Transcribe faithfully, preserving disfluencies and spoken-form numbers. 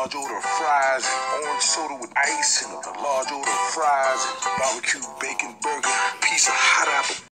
large order of fries, and orange soda with ice, and a large order of fries, and barbecue bacon burger, piece of hot apple